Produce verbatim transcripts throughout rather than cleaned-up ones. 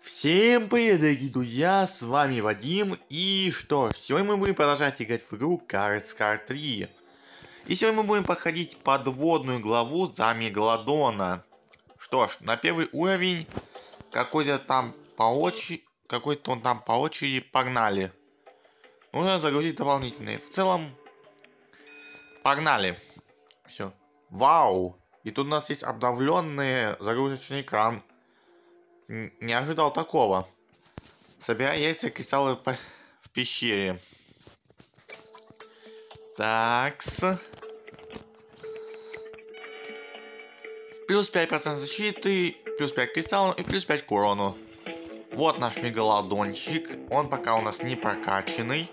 Всем привет, дорогие друзья, с вами Вадим, и что ж, сегодня мы будем продолжать играть в игру Карскар три. И сегодня мы будем проходить подводную главу за Мегалодона. Что ж, на первый уровень какой-то там по очереди, какой-то он там по очереди погнали. Нужно загрузить дополнительные. В целом, погнали. Все. Вау! И тут у нас есть обновленный загрузочный экран. Не ожидал такого. Собирай яйца и кристаллы в пещере. Такс. Плюс пять процентов защиты, плюс пять кристаллов и плюс пять к урону. Вот наш мегалодончик. Он пока у нас не прокачанный.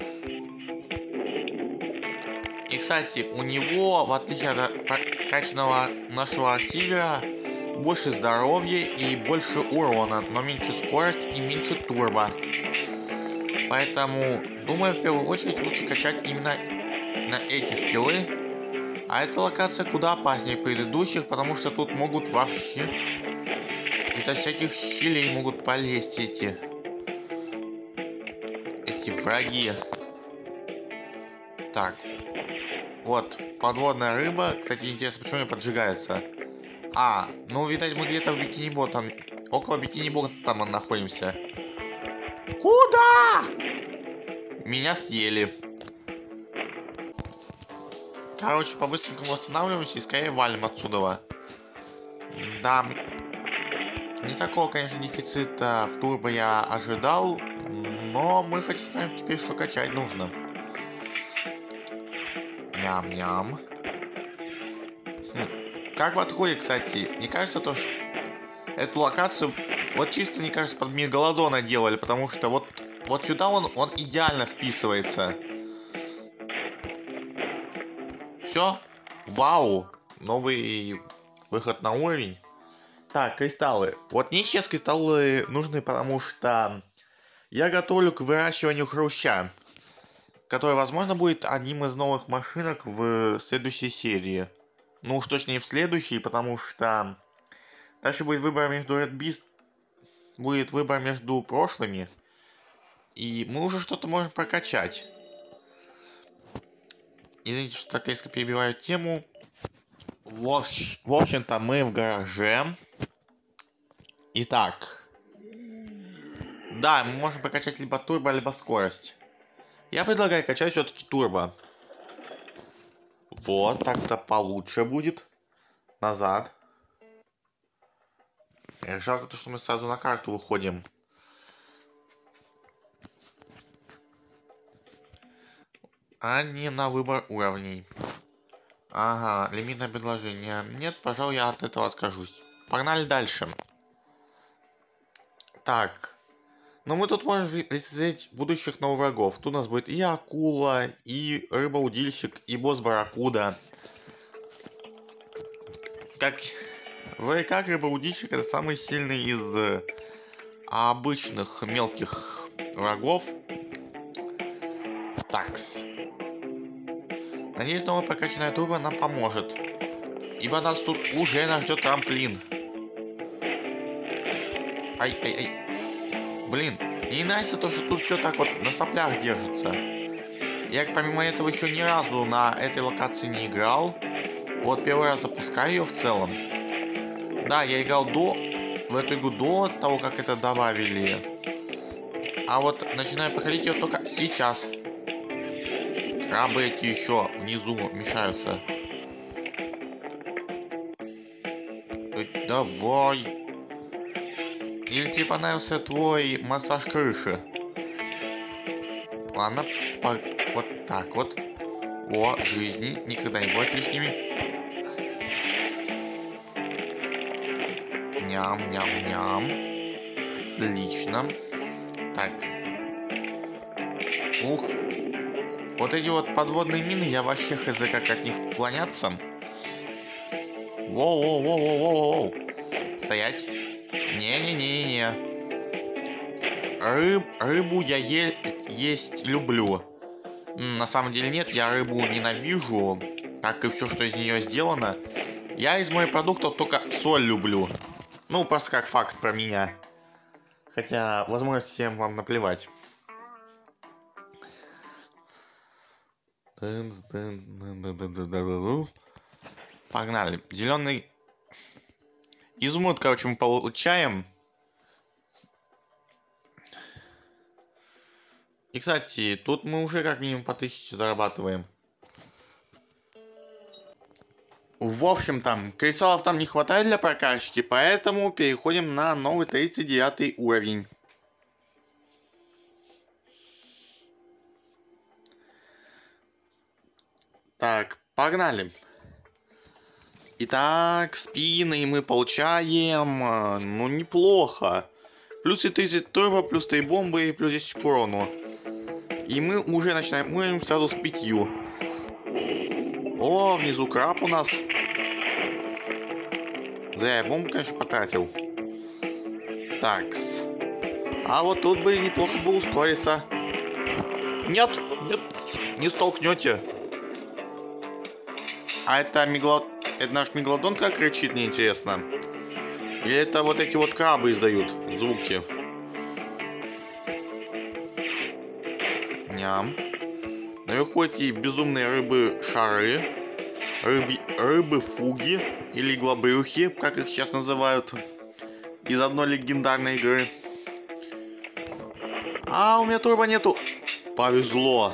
И, кстати, у него, в отличие от прокачанного нашего тигра, больше здоровья и больше урона, но меньше скорость и меньше турбо. Поэтому, думаю, в первую очередь лучше качать именно на эти скиллы. А эта локация куда опаснее предыдущих, потому что тут могут вообще из-за всяких щелей могут полезть эти эти враги. Так, вот подводная рыба. Кстати, интересно, почему она поджигается. А, ну, видать, мы где-то в бикини-ботом, около бикини-бота там находимся. Куда? Меня съели. Короче, по-быстренькому восстанавливаемся и скорее валим отсюда. Да, не такого, конечно, дефицита в турбо я ожидал, но мы хоть знаем теперь, что качать нужно. Ням-ням. Как в отходе, кстати, мне кажется, то, что эту локацию вот чисто, мне кажется, под Мегалодона делали, потому что вот, вот сюда он, он идеально вписывается. Все. Вау. Новый выход на уровень. Так, кристаллы. Вот мне сейчас кристаллы нужны, потому что я готовлю к выращиванию хруща, который, возможно, будет одним из новых машинок в следующей серии. Ну уж точнее в следующий, потому что дальше будет выбор между Red Beast, будет выбор между прошлыми, и мы уже что-то можем прокачать. Извините, что так резко перебиваю тему. В, в общем-то, мы в гараже. Итак. Да, мы можем прокачать либо турбо, либо скорость. Я предлагаю качать все-таки турбо. Вот, так-то получше будет. Назад. Жалко то, что мы сразу на карту выходим. А не на выбор уровней. Ага, лимитное предложение. Нет, пожалуй, я от этого откажусь. Погнали дальше. Так. Но мы тут можем лицезреть будущих новых врагов. Тут у нас будет и акула, и рыба-удильщик, и босс-барракуда. Как... Вы как рыба-удильщик, это самый сильный из обычных мелких врагов. Такс. Надеюсь, новая прокачанная турбо нам поможет. Ибо нас тут уже нас ждет трамплин. Ай-ай-ай. Блин, мне не нравится то, что тут все так вот на соплях держится. Я помимо этого еще ни разу на этой локации не играл. Вот первый раз запускаю ее в целом. Да, я играл до, в эту игру до того, как это добавили. А вот начинаю проходить ее только сейчас. Крабы эти еще внизу мешаются. Давай. Или тебе понравился твой массаж крыши? Ладно, по... вот так вот. О, жизни никогда не будет лишними. Ням-ням-ням. Отлично. Так. Ух. Вот эти вот подводные мины, я вообще хз как от них уклоняться. Воу-воу-воу-воу-воу-воу. Стоять. Не-не-не-не. Рыб, рыбу я е есть люблю. На самом деле нет, я рыбу ненавижу, как и все, что из нее сделано. Я из морепродуктов только соль люблю. Ну, просто как факт про меня. Хотя, возможно, всем вам наплевать. Погнали. Зеленый изумруд, короче, мы получаем. И, кстати, тут мы уже как минимум по тысяче зарабатываем. В общем, там кристаллов там не хватает для прокачки, поэтому переходим на новый тридцать девятый уровень. Так, погнали. Итак, спины мы получаем, ну, неплохо. Плюс тридцать турбо, плюс три бомбы, плюс десять к урону. И мы уже начинаем уровень сразу с пятью. О, внизу краб у нас. Зря я бомбу, конечно, потратил. Такс. А вот тут бы неплохо бы ускориться. Нет, нет, не столкнете. А это мегло... Это наш мегалодон как кричит, мне интересно. Или это вот эти вот крабы издают звуки? Ням. Наверху эти безумные рыбы-шары. Рыби... Рыбы-фуги. Или иглобрюхи, как их сейчас называют. Из одной легендарной игры. А, у меня турбо нету. Повезло.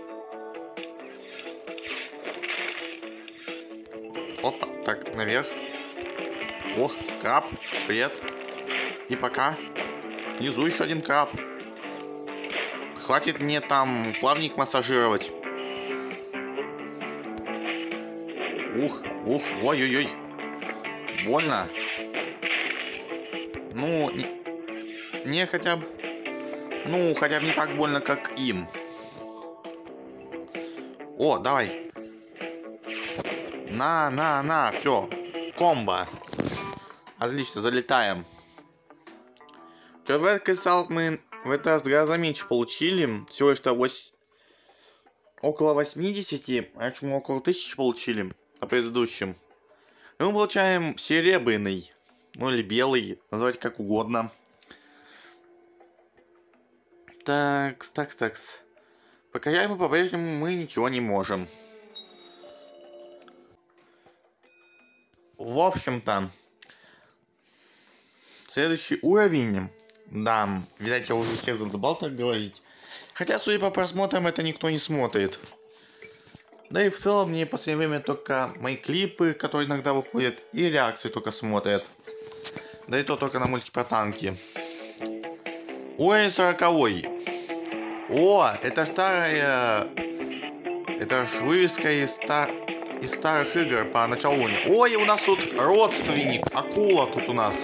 Опа, так, наверх. Ох, краб, привет. И пока. Внизу еще один краб. Хватит мне там плавник массажировать. Ух, ух, ой-ой-ой. Больно. Ну, не, не хотя бы... Ну, хотя бы не так больно, как им. О, давай. На, на, на, все. Комбо. Отлично, залетаем. В кристалл мы в этот раз гораздо меньше получили. Всего лишь восемь... около восьмидесяти, а мы около тысячи получили на предыдущем. И мы получаем серебряный. Ну или белый, называть как угодно. Такс, такс, такс. Покорять мы по-прежнему мы ничего не можем. В общем-то, следующий уровень, да, видать, я уже всех задолбал так говорить. Хотя, судя по просмотрам, это никто не смотрит. Да и в целом мне в последнее время только мои клипы, которые иногда выходят, и реакции только смотрят. Да и то только на мультики про танки. Уровень сороковой. О, это старая... Это ж вывеска из, стар... из старых игр по началу. Ой, у нас тут родственник. Акула тут у нас.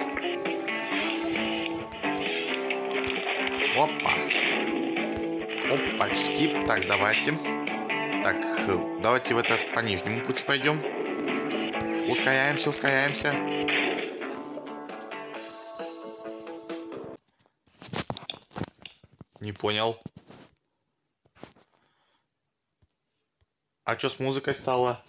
Опа. Опачки. Так, давайте. Так, давайте в этот по нижнему пути пойдем. Ускоряемся, ускоряемся. Не понял. А что с музыкой стало?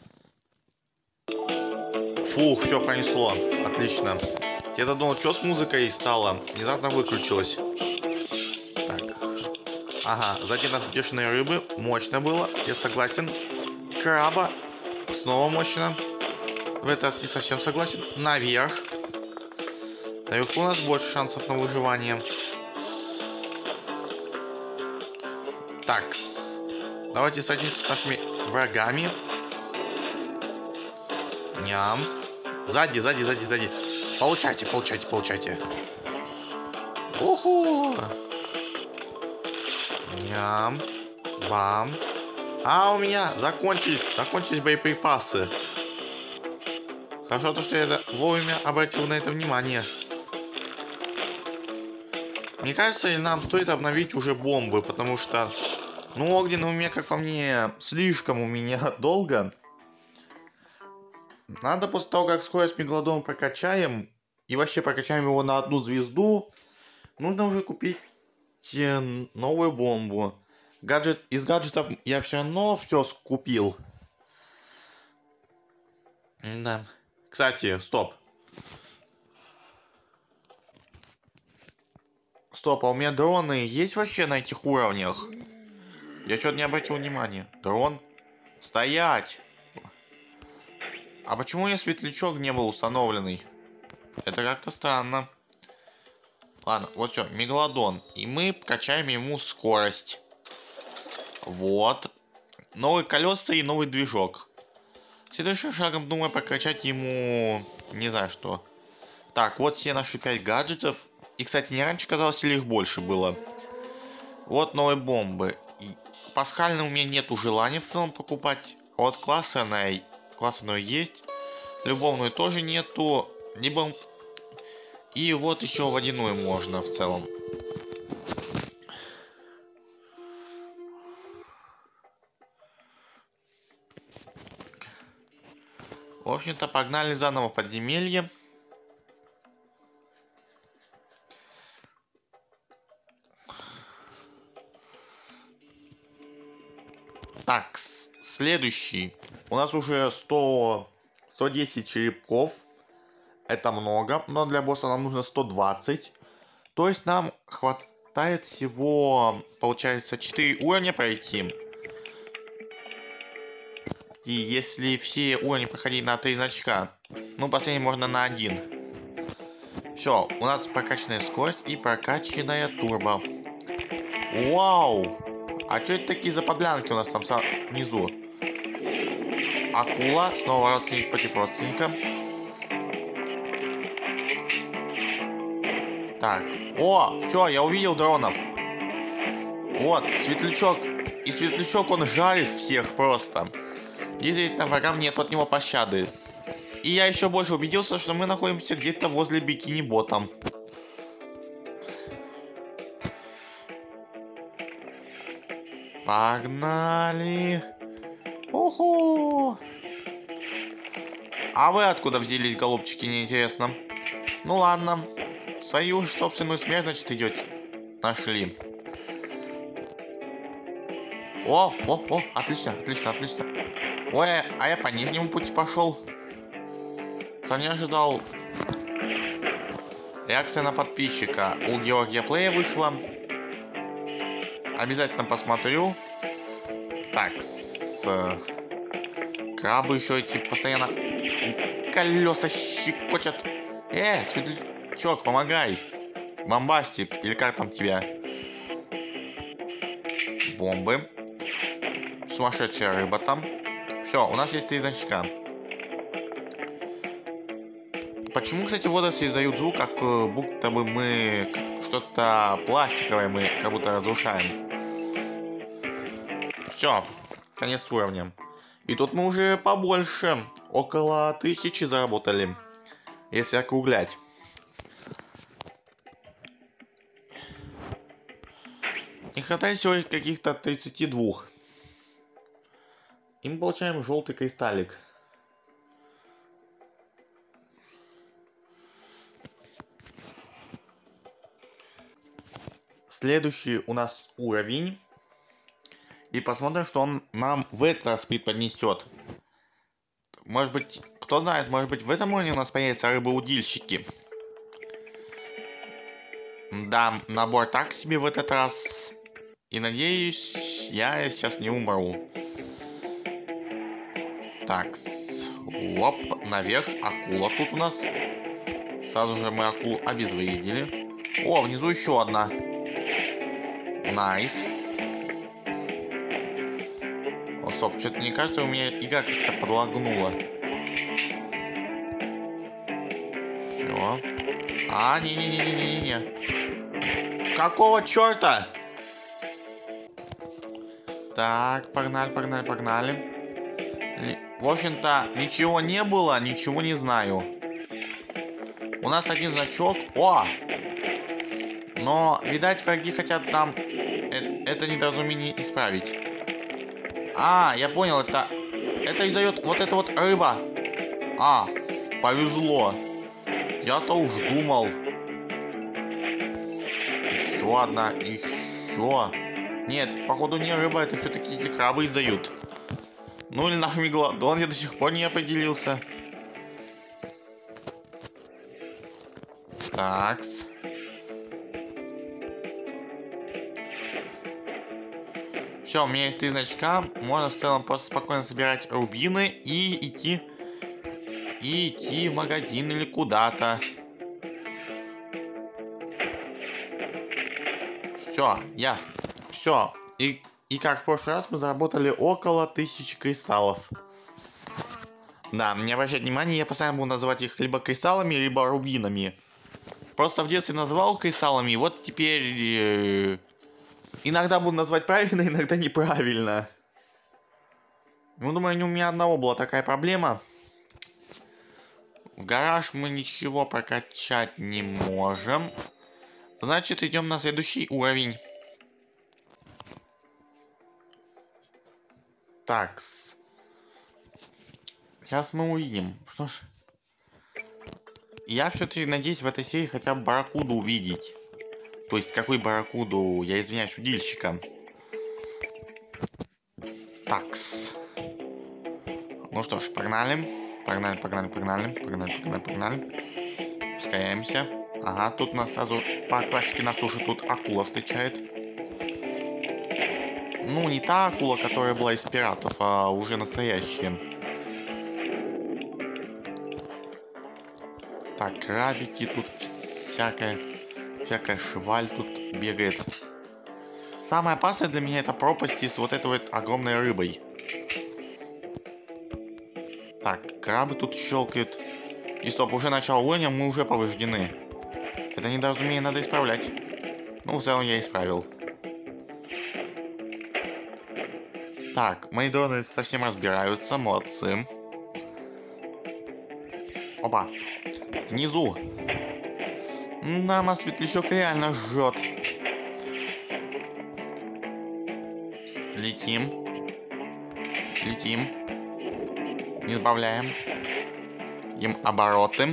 Фух, все пронесло. Отлично. Я-то думал, что с музыкой стало. Внезапно выключилось. Так. Ага, сзади нас бешеные рыбы. Мощно было, я согласен. Краба. Снова мощно. В этот раз не совсем согласен. Наверх. Наверху у нас больше шансов на выживание. Так. Давайте садимся с нашими врагами. Ням. Сзади, сзади, сзади, сзади. Получайте, получайте, получайте. Уху. Ням. Бам. А, у меня закончились, закончились боеприпасы. Хорошо то, что я вовремя обратил на это внимание. Мне кажется, нам стоит обновить уже бомбы, потому что... Ну, огненный у меня, как по мне, слишком у меня долго. Надо после того, как скорость мегалодона прокачаем, и вообще прокачаем его на одну звезду, нужно уже купить новую бомбу. Гаджет, из гаджетов я все равно все скупил. Да. Кстати, стоп. Стоп, а у меня дроны есть вообще на этих уровнях? Я что-то не обратил внимания. Дрон? Стоять! А почему у меня светлячок не был установленный? Это как-то странно. Ладно, вот все, мегалодон. И мы качаем ему скорость. Вот. Новые колеса и новый движок. Следующим шагом, думаю, прокачать ему... Не знаю что. Так, вот все наши пять гаджетов. И, кстати, не раньше казалось, или их больше было. Вот новые бомбы. И пасхальные у меня нету желания в целом покупать. А вот классная, классную есть. Любовную тоже нету. Либо... И вот еще водяную можно в целом. В общем-то, погнали заново в подземелье. Так, следующий. У нас уже сто, сто десять черепков. Это много, но для босса нам нужно сто двадцать. То есть нам хватает всего, получается, четыре уровня пройти. И если все уровни проходить на три значка, ну, последний можно на один. Все, у нас прокачанная скорость и прокачанная турбо. Вау! А что это такие за подлянки у нас там внизу? Акула, снова родственник против родственника. Так, о, все, я увидел дронов. Вот, светлячок. И светлячок, он жарит всех просто. Действительно, врагам нет от него пощады. И я еще больше убедился, что мы находимся где-то возле бикини-бота. Погнали. Уху. А вы откуда взялись, голубчики, неинтересно? Ну ладно. Свою собственную смерть, значит, идете. Нашли. О, о, о, отлично, отлично, отлично. Ой, а я по нижнему пути пошел. Сам не ожидал. Реакция на подписчика у Георгия Плея вышла. Обязательно посмотрю. Так, с... крабы еще эти постоянно колеса щекочат. Э, светлячок, помогай. Бомбастик, или как там тебя? Бомбы. Сумасшедшая рыба там. Все, у нас есть три значка. Почему, кстати, водоросли издают звук, как будто бы мы что-то пластиковое мы как будто разрушаем? Все, конец уровня. И тут мы уже побольше, около тысячи заработали, если округлять. Не хватает всего каких-то тридцати двух. И мы получаем желтый кристаллик. Следующий у нас уровень. И посмотрим, что он нам в этот раз преподнесет. Может быть, кто знает, может быть, в этом уровне у нас появятся рыбоудильщики. Да, набор так себе в этот раз. И надеюсь, я сейчас не умру. Так, оп, наверх, акула тут у нас. Сразу же мы акулу обезвредили. О, внизу еще одна. Найс. О, стоп, что-то мне кажется, у меня игра как-то подлагнула. Все. А, не-не-не-не-не-не. Какого черта? Так, погнали, погнали, погнали. В общем-то, ничего не было, ничего не знаю. У нас один значок. О! Но, видать, враги хотят нам это недоразумение исправить. А, я понял, это... Это издает вот эта вот рыба. А, повезло. Я-то уж думал. Еще одна, еще. Нет, походу не рыба, это все-таки эти крабы издают. Ну или наш мегалодон, я до сих пор не определился. Такс. Все, у меня есть три значка. Можно в целом просто спокойно собирать рубины и идти... И идти в магазин или куда-то. Все, ясно. Все. И, и как в прошлый раз мы заработали около тысячи кристаллов. Да, не обращайте внимания, я постоянно буду называть их либо кристаллами, либо рубинами. Просто в детстве называл кристаллами, вот теперь... Э, иногда буду называть правильно, иногда неправильно. Ну, думаю, не у меня одного была такая проблема. В гараж мы ничего прокачать не можем. Значит, идем на следующий уровень. Так. Сейчас мы увидим. Что ж. Я все-таки надеюсь в этой серии хотя бы барракуду увидеть. То есть, какой барракуду? Я извиняюсь, удильщика. Такс. Ну что ж, погнали. Погнали, погнали, погнали. Погнали, погнали, погнали. Ускоряемся. Ага, тут нас сразу по классике на суше тут акула встречает. Ну, не та акула, которая была из пиратов, а уже настоящая. Так, крабики тут всякая, всякая шваль тут бегает. Самое опасное для меня это пропасти с вот этой вот огромной рыбой. Так, крабы тут щелкают. И стоп, уже начало уровня, мы уже повреждены. Это недоразумение надо исправлять. Ну, в целом я исправил. Так, мои дроны совсем разбираются, молодцы. Опа. Внизу. Нам светлячок реально жжет. Летим. Летим. Не сбавляем. Им обороты.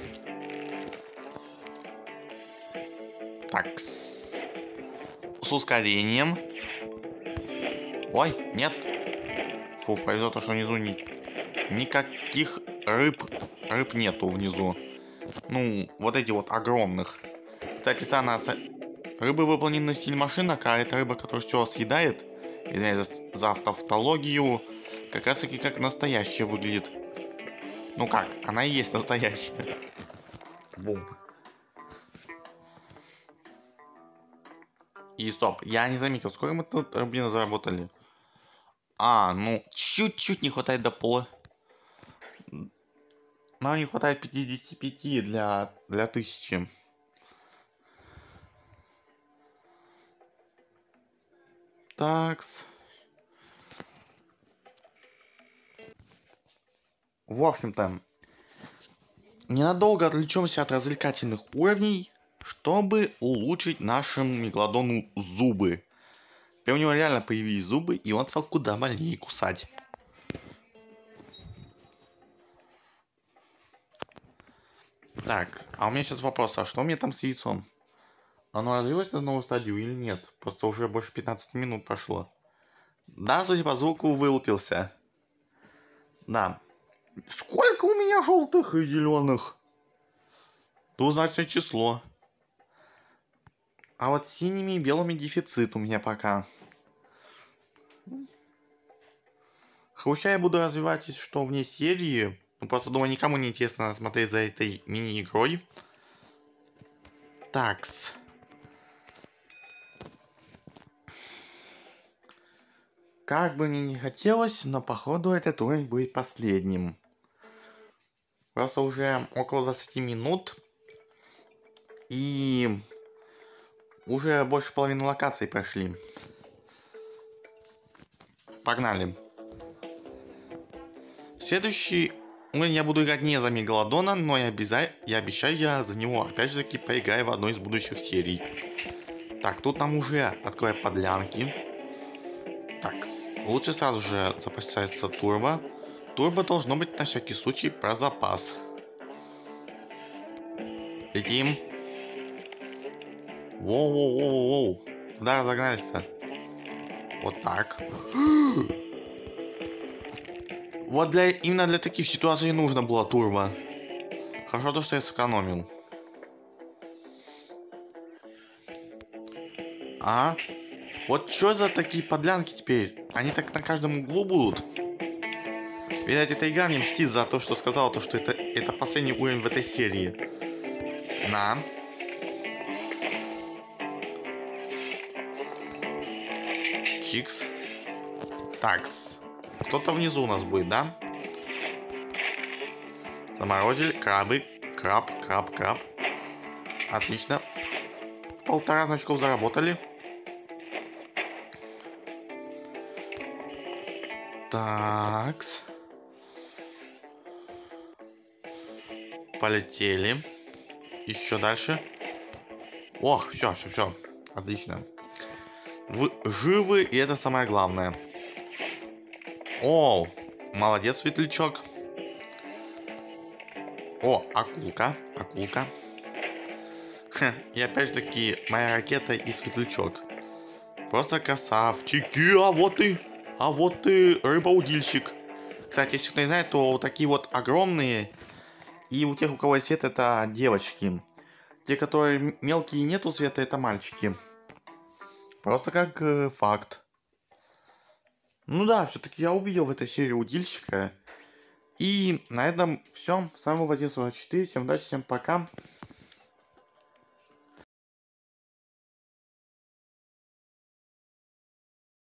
Так. С, с ускорением. Ой, нет. Фу, повезло то, что внизу ни, никаких рыб, рыб нету внизу. Ну, вот эти вот огромных. Кстати, странно, рыбы выполнены в стиле машинок, а эта рыба, которая все съедает, извиняюсь за, за автологию, как раз таки как настоящая выглядит. Ну как, она и есть настоящая. Бум. И стоп, я не заметил, сколько мы тут рубина заработали. А, ну, чуть-чуть не хватает до пола. Нам не хватает пятидесяти пяти для, для тысячи. Такс. В общем-то, ненадолго отвлечемся от развлекательных уровней, чтобы улучшить нашему мегалодону зубы. У него реально появились зубы, и он стал куда больнее кусать. Так, а у меня сейчас вопрос, а что у меня там с яйцом? Оно развилось на новую стадию или нет? Просто уже больше пятнадцати минут прошло. Да, судя по звуку, вылупился. Да. Сколько у меня желтых и зеленых? Двузначное число. А вот с синими и белыми дефицит у меня пока. Хотя я буду развивать, если что, вне серии. Ну, просто думаю, никому не интересно смотреть за этой мини-игрой. Такс. Как бы мне не хотелось, но походу этот уровень будет последним. Просто уже около двадцати минут. И уже больше половины локаций прошли. Погнали. Следующий уровень я буду играть не за Мегалодона, но я, обяза... я обещаю, я за него опять же таки поиграю в одной из будущих серий. Так, тут нам уже открывают подлянки. Так, лучше сразу же запасается турбо. Турбо должно быть на всякий случай про запас. Летим. Воу-воу-воу-воу. Куда разогнались-то? Вот так. Вот для, именно для таких ситуаций нужно было турбо. Хорошо то, что я сэкономил. А? Вот что за такие подлянки теперь? Они так на каждом углу будут? Видать, эта игра мне мстит за то, что сказала, то, что это, это последний уровень в этой серии. На. Чикс. Такс. Кто-то внизу у нас будет, да? Заморозили. Крабы. Краб, краб, краб. Отлично. Полтора значков заработали. Такс. Полетели. Еще дальше. Ох, все, все, все. Отлично. Вы живы, и это самое главное. О, молодец, светлячок. О, акулка, акулка. Ха, и опять же таки, моя ракета и светлячок. Просто красавчики. А вот и, а вот и рыбоудильщик. Кстати, если кто не знает, то вот такие вот огромные. И у тех, у кого есть свет, это девочки. Те, которые мелкие нету света, это мальчики. Просто как э, факт. Ну да, все-таки я увидел в этой серии удильщика. И на этом все. С вами был Владимир сорок четыре. Всем удачи, всем пока.